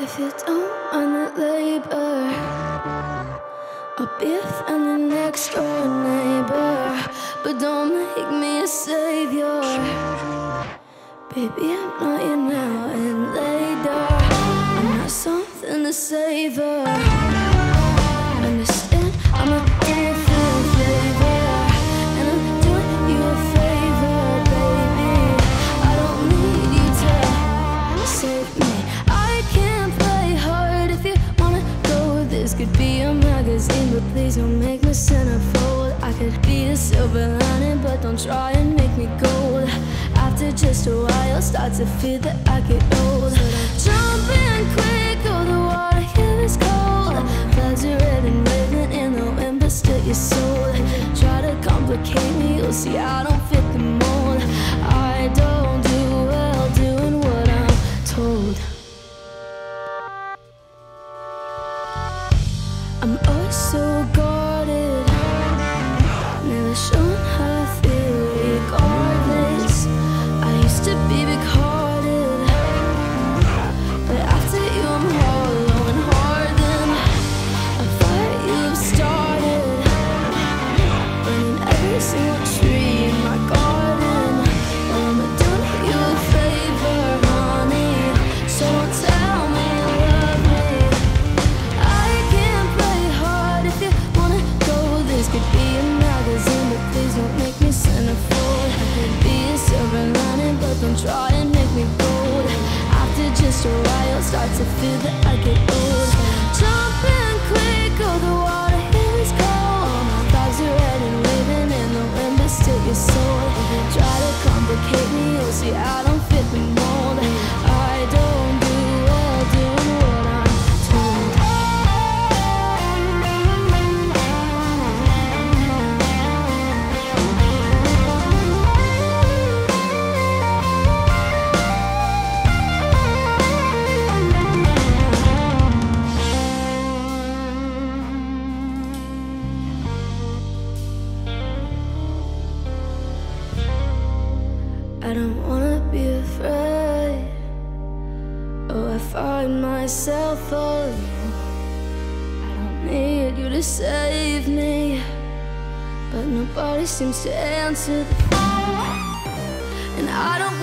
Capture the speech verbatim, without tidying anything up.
If you don't mind the labor, I'll be a friendly next door neighbor, but don't make me a savior. Baby, I'm not here now and later. I'm not something to savor. Understand, I'm a different flavor, and I'm doing you a favor, baby. I don't need you to save me. I can't play hard if you wanna go. This could be a magazine, but please don't make me centerfold. I could be the silver lining, but don't try and make me gold. After just a while, I'll start to feel that I get old. Jump in quick, oh, the water here is cold. Flags are red and waving in the wind, but still you're sold. Try to complicate me, you'll see I don't fit the mold. I don't do well doing what I'm told. I'm oh so guarded, never shown how I feel regardless. I used to be big-hearted, but after you I'm hollow and hardened. A fire you've started, burning every single tree in my garden. Well, I'm doing you a favor, honey, so don't tell me you love me. I can't play hard if you wanna go. This could be a magazine, but please don't make me centerfold. I could be a silver lining, but don't try and make me gold. After just a while, I'll start to feel that I get old. Jump in quick, oh, the water here is cold. Flags are red and waving in the wind, but still you're sold. Try to complicate me, you'll see I don't fit the mold. I don't do well doing what I'm told. I don't wanna be afraid. Oh, I find myself alone. I don't need you to save me, but nobody seems to answer the phone. And I don't